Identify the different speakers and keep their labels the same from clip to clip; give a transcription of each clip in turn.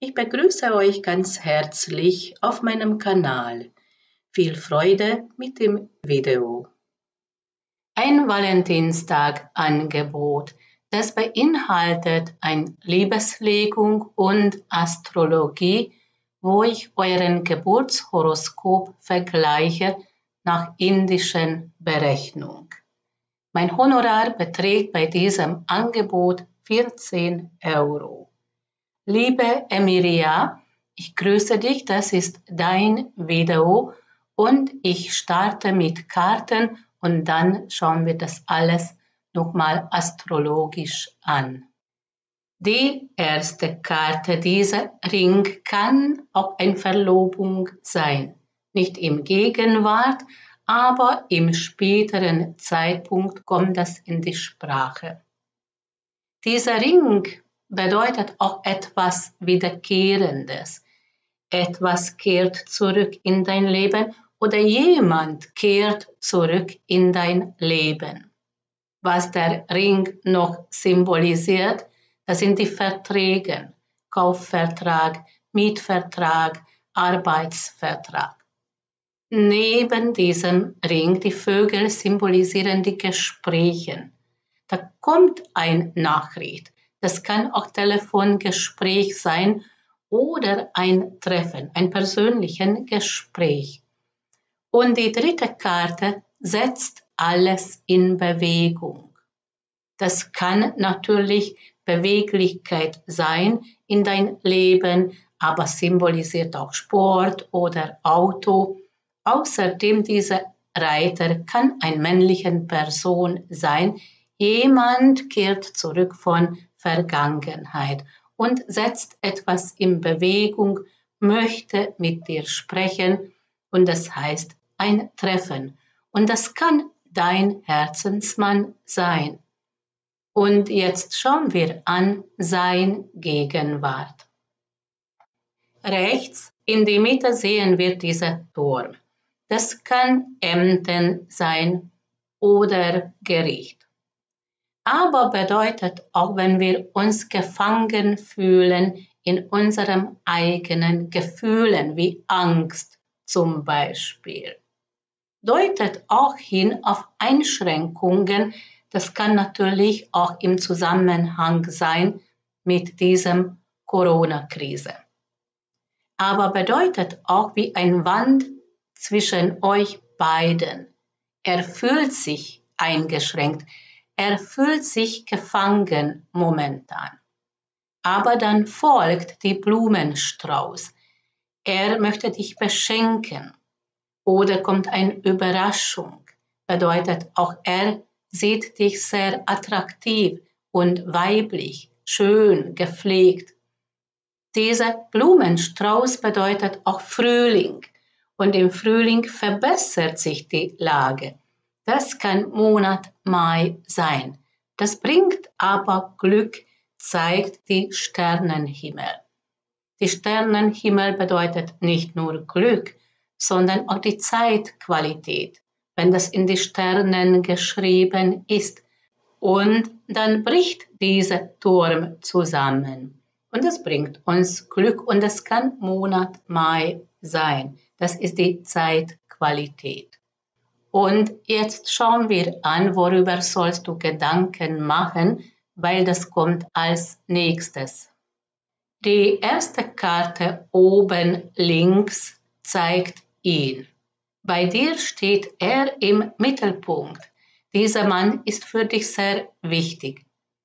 Speaker 1: Ich begrüße euch ganz herzlich auf meinem Kanal. Viel Freude mit dem Video. Ein Valentinstag-Angebot, das beinhaltet eine Liebeslegung und Astrologie, wo ich euren Geburtshoroskop vergleiche nach indischen Berechnung. Mein Honorar beträgt bei diesem Angebot 14 €. Liebe Emilia, ich grüße dich, das ist dein Video und ich starte mit Karten und dann schauen wir das alles nochmal astrologisch an. Die erste Karte, dieser Ring kann auch eine Verlobung sein. Nicht im Gegenwart, aber im späteren Zeitpunkt kommt das in die Sprache. Dieser Ring bedeutet auch etwas Wiederkehrendes. Etwas kehrt zurück in dein Leben oder jemand kehrt zurück in dein Leben. Was der Ring noch symbolisiert, das sind die Verträge, Kaufvertrag, Mietvertrag, Arbeitsvertrag. Neben diesem Ring, die Vögel symbolisieren die Gespräche. Da kommt eine Nachricht. Das kann auch Telefongespräch sein oder ein Treffen, ein persönliches Gespräch. Und die dritte Karte setzt alles in Bewegung. Das kann natürlich Beweglichkeit sein in dein Leben, aber symbolisiert auch Sport oder Auto. Außerdem dieser Reiter kann eine männliche Person sein. Jemand kehrt zurück von Vergangenheit und setzt etwas in Bewegung, möchte mit dir sprechen und das heißt ein Treffen. Und das kann dein Herzensmann sein. Und jetzt schauen wir an sein Gegenwart. Rechts in die Mitte sehen wir diesen Turm. Das kann Ämter sein oder Gericht. Aber bedeutet auch, wenn wir uns gefangen fühlen in unseren eigenen Gefühlen, wie Angst zum Beispiel. Deutet auch hin auf Einschränkungen, das kann natürlich auch im Zusammenhang sein mit diesem Corona-Krise. Aber bedeutet auch wie ein Wand zwischen euch beiden. Er fühlt sich eingeschränkt. Er fühlt sich gefangen momentan. Aber dann folgt die Blumenstrauß. Er möchte dich beschenken. Oder kommt eine Überraschung. Bedeutet auch, er sieht dich sehr attraktiv und weiblich, schön, gepflegt. Dieser Blumenstrauß bedeutet auch Frühling. Und im Frühling verbessert sich die Lage. Das kann Monat Mai sein. Das bringt aber Glück, zeigt die Sternenhimmel. Die Sternenhimmel bedeutet nicht nur Glück, sondern auch die Zeitqualität, wenn das in die Sternen geschrieben ist. Und dann bricht dieser Turm zusammen. Und das bringt uns Glück und das kann Monat Mai sein. Das ist die Zeitqualität. Und jetzt schauen wir an, worüber sollst du Gedanken machen, weil das kommt als nächstes. Die erste Karte oben links zeigt ihn. Bei dir steht er im Mittelpunkt. Dieser Mann ist für dich sehr wichtig.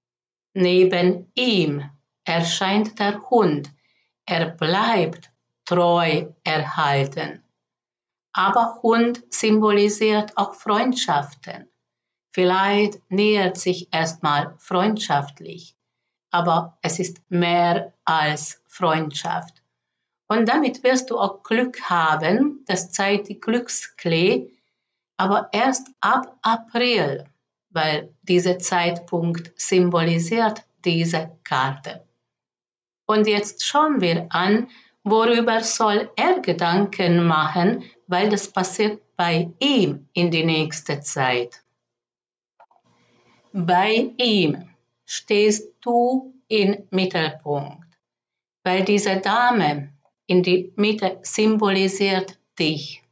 Speaker 1: Neben ihm erscheint der Hund. Er bleibt treu erhalten. Aber Hund symbolisiert auch Freundschaften. Vielleicht nähert sich erstmal freundschaftlich, aber es ist mehr als Freundschaft. Und damit wirst du auch Glück haben, das zeigt die Glücksklee, aber erst ab April, weil dieser Zeitpunkt symbolisiert diese Karte. Und jetzt schauen wir an, worüber soll er Gedanken machen, weil das passiert bei ihm in die nächste Zeit. Bei ihm stehst du im Mittelpunkt. weil diese Dame in die Mitte symbolisiert dich.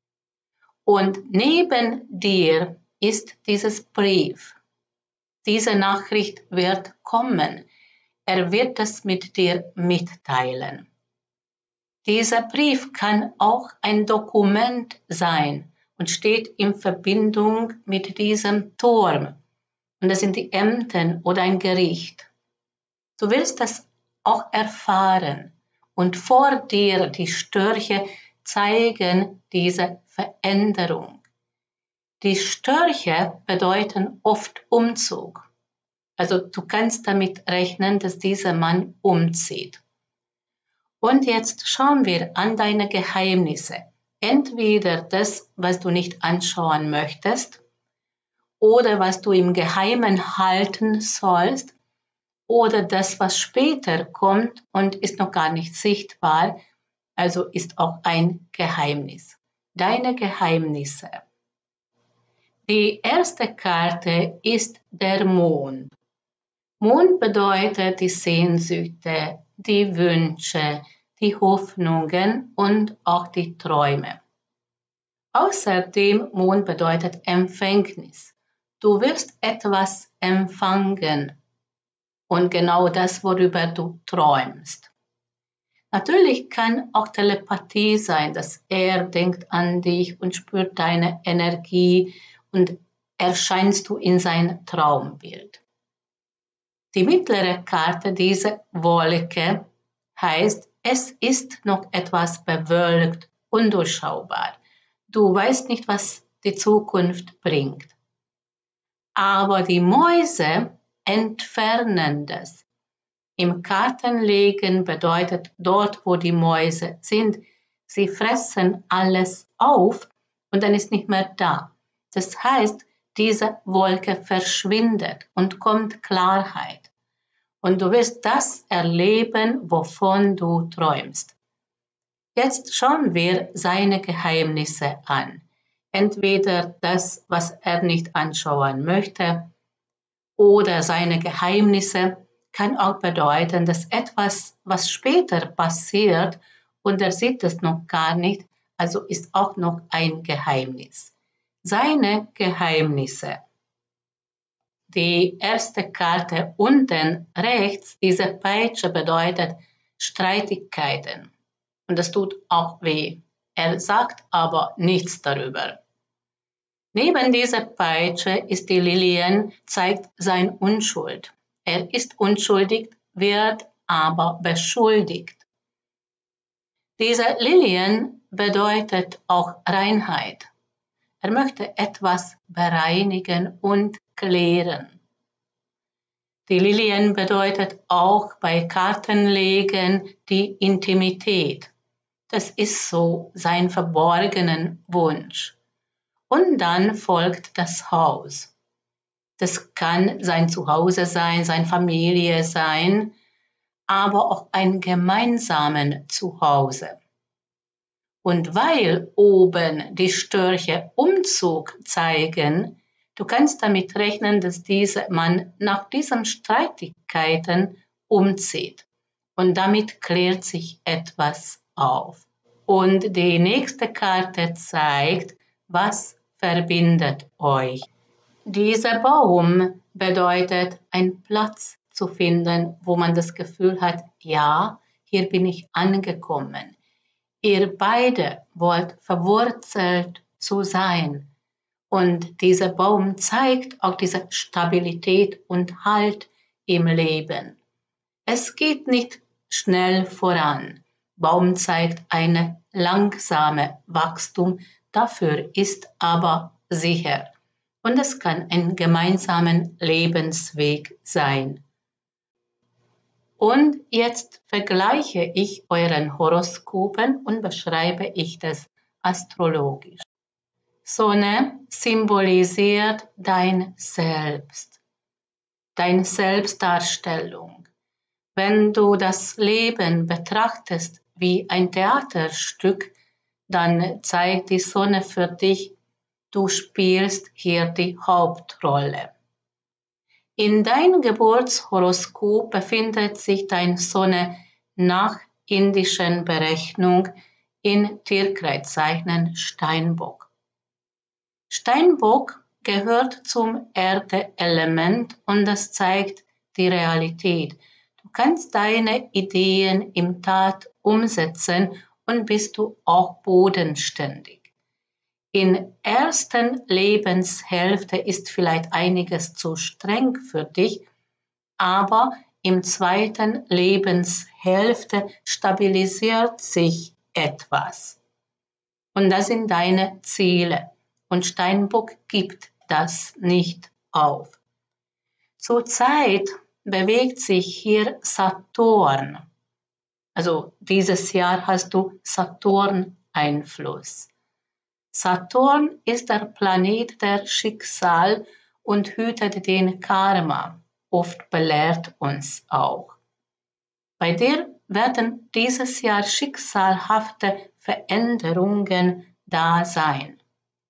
Speaker 1: Und neben dir ist dieses Brief. Diese Nachricht wird kommen. Er wird es mit dir mitteilen. Dieser Brief kann auch ein Dokument sein und steht in Verbindung mit diesem Turm. Und das sind die Ämter oder ein Gericht. Du willst das auch erfahren. Und vor dir die Störche zeigen diese Veränderung. Die Störche bedeuten oft Umzug. Also du kannst damit rechnen, dass dieser Mann umzieht. Und jetzt schauen wir an deine Geheimnisse. Entweder das, was du nicht anschauen möchtest, oder was du im Geheimen halten sollst, oder das, was später kommt und ist noch gar nicht sichtbar, also ist auch ein Geheimnis. Deine Geheimnisse. Die erste Karte ist der Mond. Mond bedeutet die Sehnsüchte, die Wünsche, die Hoffnungen und auch die Träume. Außerdem Mond bedeutet Empfängnis. Du wirst etwas empfangen und genau das, worüber du träumst. Natürlich kann auch Telepathie sein, dass er denkt an dich und spürt deine Energie und erscheinst du in sein Traumbild. Die mittlere Karte dieser Wolke heißt, es ist noch etwas bewölkt, undurchschaubar. Du weißt nicht, was die Zukunft bringt. Aber die Mäuse entfernen das. Im Kartenlegen bedeutet dort, wo die Mäuse sind, sie fressen alles auf und dann ist nicht mehr da. Das heißt, diese Wolke verschwindet und kommt Klarheit. Und du wirst das erleben, wovon du träumst. Jetzt schauen wir seine Geheimnisse an. Entweder das, was er nicht anschauen möchte, oder seine Geheimnisse kann auch bedeuten, dass etwas, was später passiert und er sieht es noch gar nicht, also ist auch noch ein Geheimnis. Seine Geheimnisse. Die erste Karte unten rechts, diese Peitsche bedeutet Streitigkeiten. Und das tut auch weh. Er sagt aber nichts darüber. Neben dieser Peitsche ist die Lilien, zeigt seine Unschuld. Er ist unschuldig, wird aber beschuldigt. Diese Lilien bedeutet auch Reinheit. Er möchte etwas bereinigen und klären. Die Lilien bedeutet auch bei Kartenlegen die Intimität. Das ist so sein verborgenen Wunsch. Und dann folgt das Haus. Das kann sein Zuhause sein, seine Familie sein, aber auch ein gemeinsames Zuhause. Und weil oben die Störche Umzug zeigen, du kannst damit rechnen, dass dieser Mann nach diesen Streitigkeiten umzieht. Und damit klärt sich etwas auf. Und die nächste Karte zeigt, was verbindet euch. Dieser Baum bedeutet, einen Platz zu finden, wo man das Gefühl hat, ja, hier bin ich angekommen. Ihr beide wollt verwurzelt zu sein. Und dieser Baum zeigt auch diese Stabilität und Halt im Leben. Es geht nicht schnell voran. Baum zeigt eine langsame Wachstum, dafür ist aber sicher. Und es kann ein gemeinsamer Lebensweg sein. Und jetzt vergleiche ich euren Horoskopen und beschreibe ich das astrologisch. Sonne symbolisiert dein Selbst, deine Selbstdarstellung. Wenn du das Leben betrachtest wie ein Theaterstück, dann zeigt die Sonne für dich, du spielst hier die Hauptrolle. In deinem Geburtshoroskop befindet sich deine Sonne nach indischen Berechnung in Tierkreiszeichen Steinbock. Steinbock gehört zum Erde-Element und das zeigt die Realität. Du kannst deine Ideen in Tat umsetzen und bist du auch bodenständig. In ersten Lebenshälfte ist vielleicht einiges zu streng für dich, aber im zweiten Lebenshälfte stabilisiert sich etwas. Und das sind deine Ziele. Und Steinbock gibt das nicht auf. Zurzeit bewegt sich hier Saturn. Also dieses Jahr hast du Saturn-Einfluss. Saturn ist der Planet der Schicksal und hütet den Karma. Oft belehrt uns auch. Bei dir werden dieses Jahr schicksalhafte Veränderungen da sein.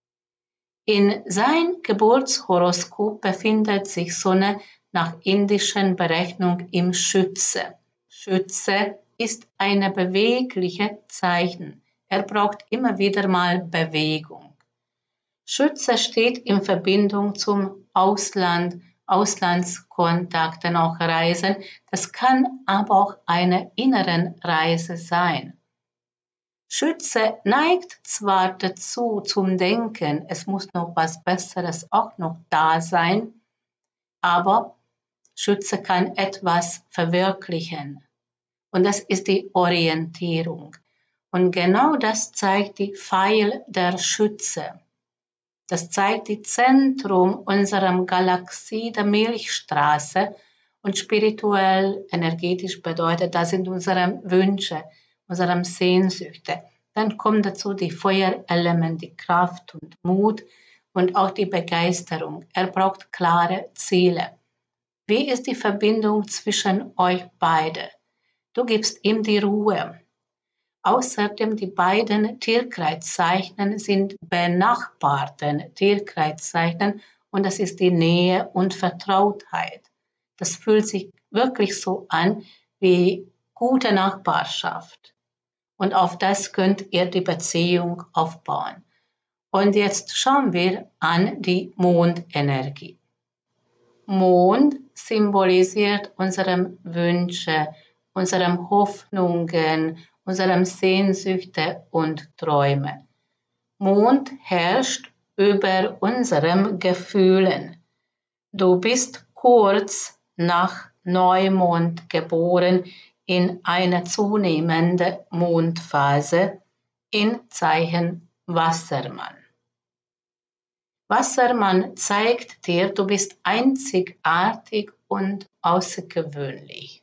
Speaker 1: In sein Geburtshoroskop befindet sich Sonne nach indischen Berechnung im Schütze. Schütze ist eine bewegliche Zeichen. Er braucht immer wieder mal Bewegung. Schütze steht in Verbindung zum Ausland, Auslandskontakten, auch Reisen. Das kann aber auch eine innere Reise sein. Schütze neigt zwar dazu zum Denken, es muss noch was Besseres auch noch da sein, aber Schütze kann etwas verwirklichen. Und das ist die Orientierung. Und genau das zeigt die Pfeil der Schütze. Das zeigt die Zentrum unserer Galaxie, der Milchstraße. Und spirituell, energetisch bedeutet, das sind unsere Wünsche, unsere Sehnsüchte. Dann kommt dazu die Feuerelement, die Kraft und Mut und auch die Begeisterung. Er braucht klare Ziele. Wie ist die Verbindung zwischen euch beide? Du gibst ihm die Ruhe. Außerdem die beiden Tierkreiszeichen sind benachbarten Tierkreiszeichen und das ist die Nähe und Vertrautheit. Das fühlt sich wirklich so an wie gute Nachbarschaft. Und auf das könnt ihr die Beziehung aufbauen. Und jetzt schauen wir an die Mondenergie. Mond symbolisiert unsere Wünsche, unsere Hoffnungen, unsere Sehnsüchte und Träume. Mond herrscht über unseren Gefühlen. Du bist kurz nach Neumond geboren in eine zunehmende Mondphase in Zeichen Wassermann. Wassermann zeigt dir, du bist einzigartig und außergewöhnlich.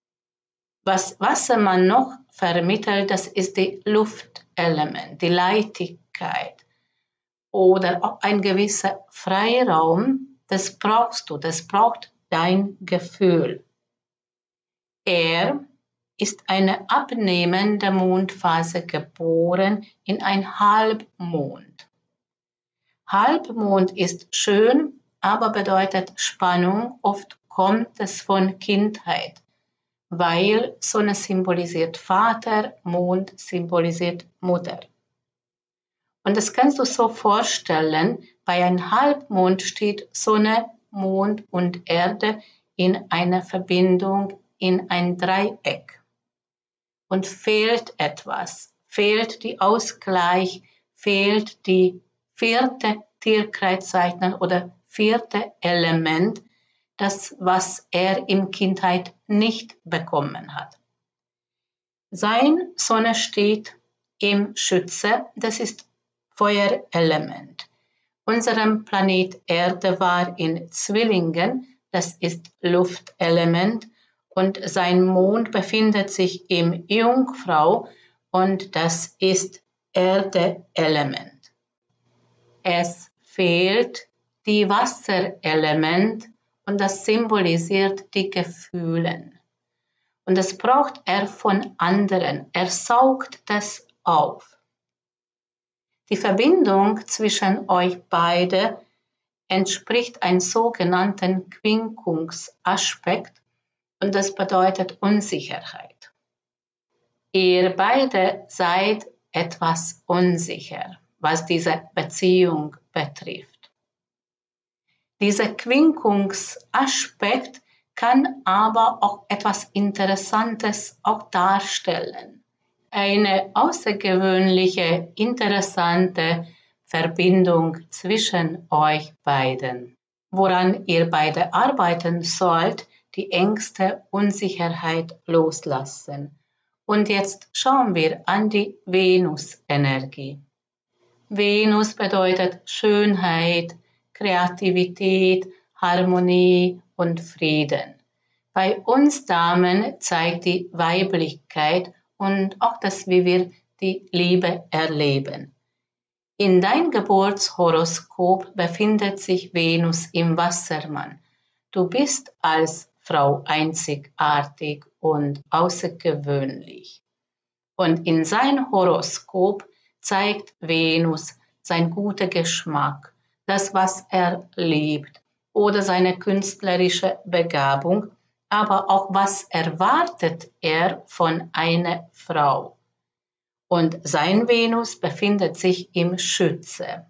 Speaker 1: Was Wassermann noch vermittelt, das ist die Luftelement, die Leichtigkeit oder auch ein gewisser Freiraum, das brauchst du, das braucht dein Gefühl. Er ist eine abnehmende Mondphase geboren in ein Halbmond. Halbmond ist schön, aber bedeutet Spannung. Oft kommt es von Kindheit, weil Sonne symbolisiert Vater, Mond symbolisiert Mutter. Und das kannst du so vorstellen, bei einem Halbmond steht Sonne, Mond und Erde in einer Verbindung in ein Dreieck. Und fehlt etwas, fehlt die Ausgleich, fehlt die vierte Tierkreiszeichen oder vierte Element, das, was er in Kindheit nicht bekommen hat. Sein Sonne steht im Schütze, das ist Feuerelement. Unser Planet Erde war in Zwillingen, das ist Luftelement, und sein Mond befindet sich im Jungfrau und das ist Erde-Element. Es fehlt die Wasserelement und das symbolisiert die Gefühle. Und das braucht er von anderen. Er saugt das auf. Die Verbindung zwischen euch beide entspricht einem sogenannten Quinkungsaspekt und das bedeutet Unsicherheit. Ihr beide seid etwas unsicher, was diese Beziehung betrifft. Dieser Quinkungsaspekt kann aber auch etwas Interessantes auch darstellen. Eine außergewöhnliche, interessante Verbindung zwischen euch beiden, woran ihr beide arbeiten sollt, die Ängste, Unsicherheit loslassen. Und jetzt schauen wir an die Venus-Energie. Venus bedeutet Schönheit, Kreativität, Harmonie und Frieden. Bei uns Damen zeigt die Weiblichkeit und auch das, wie wir die Liebe erleben. In dein Geburtshoroskop befindet sich Venus im Wassermann. Du bist als Frau einzigartig und außergewöhnlich. Und in sein Horoskop zeigt Venus sein guter Geschmack, das, was er liebt, oder seine künstlerische Begabung, aber auch was erwartet er von einer Frau. Und sein Venus befindet sich im Schütze.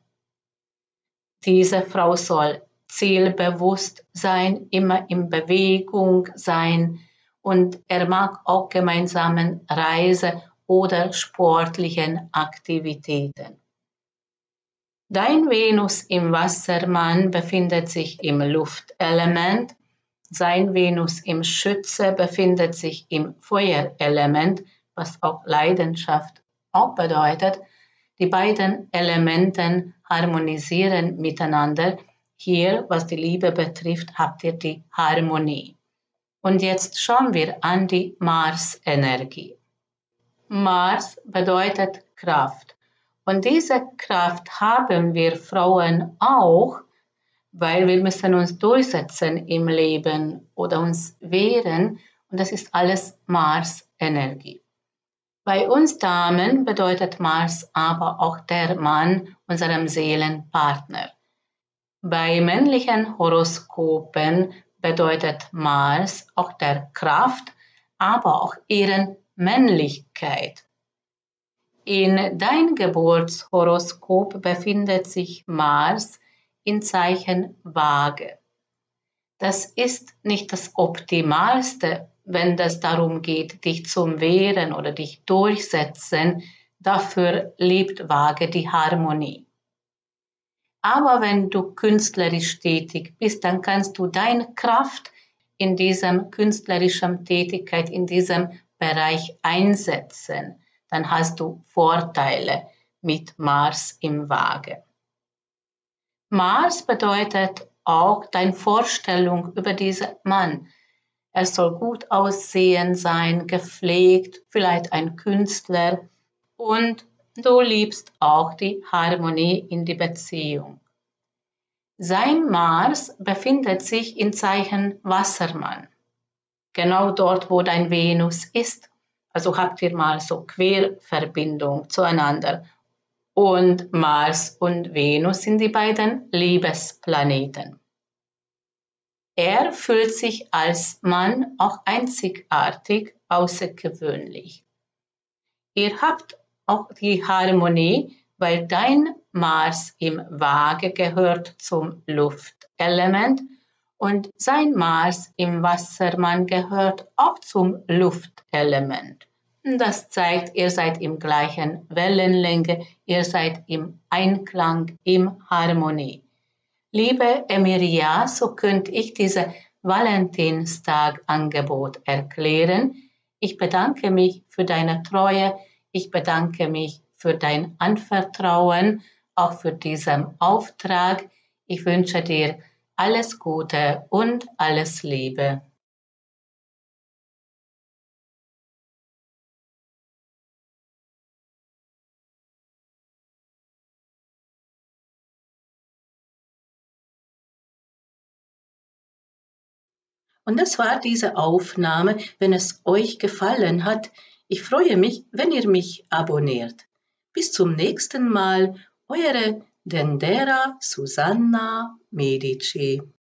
Speaker 1: Diese Frau soll zielbewusst sein, immer in Bewegung sein und er mag auch gemeinsamen Reise oder sportlichen Aktivitäten. Dein Venus im Wassermann befindet sich im Luftelement, sein Venus im Schütze befindet sich im Feuerelement, was auch Leidenschaft auch bedeutet. Die beiden Elementen harmonisieren miteinander. Hier, was die Liebe betrifft, habt ihr die Harmonie. Und jetzt schauen wir an die Mars-Energie. Mars bedeutet Kraft. Und diese Kraft haben wir Frauen auch, weil wir müssen uns durchsetzen im Leben oder uns wehren. Und das ist alles Mars-Energie. Bei uns Damen bedeutet Mars aber auch der Mann, unserem Seelenpartner. Bei männlichen Horoskopen bedeutet Mars auch der Kraft, aber auch ihren Männlichkeit. In dein Geburtshoroskop befindet sich Mars in Zeichen Waage. Das ist nicht das Optimalste, wenn es darum geht, dich zum Wehren oder dich durchsetzen. Dafür liebt Waage die Harmonie. Aber wenn du künstlerisch tätig bist, dann kannst du deine Kraft in diesem künstlerischen Tätigkeit, in diesem Bereich einsetzen. Dann hast du Vorteile mit Mars im Waage. Mars bedeutet auch deine Vorstellung über diesen Mann. Er soll gut aussehen sein, gepflegt, vielleicht ein Künstler und du liebst auch die Harmonie in die Beziehung. Sein Mars befindet sich in Zeichen Wassermann, genau dort, wo dein Venus ist. Also habt ihr mal so Querverbindung zueinander. Und Mars und Venus sind die beiden Liebesplaneten. Er fühlt sich als Mann auch einzigartig, außergewöhnlich. Ihr habt auch die Harmonie, weil dein Mars im Waage gehört zum Luftelement und sein Mars im Wassermann gehört auch zum Luftelement. Das zeigt, ihr seid im gleichen Wellenlänge, ihr seid im Einklang, in Harmonie. Liebe Emiria, so könnte ich dieses Valentinstag-Angebot erklären. Ich bedanke mich für deine Treue, ich bedanke mich für dein Anvertrauen, auch für diesen Auftrag. Ich wünsche dir alles Gute und alles Liebe. Und das war diese Aufnahme. Wenn es euch gefallen hat, ich freue mich, wenn ihr mich abonniert. Bis zum nächsten Mal, eure Dendera Susanna Medici.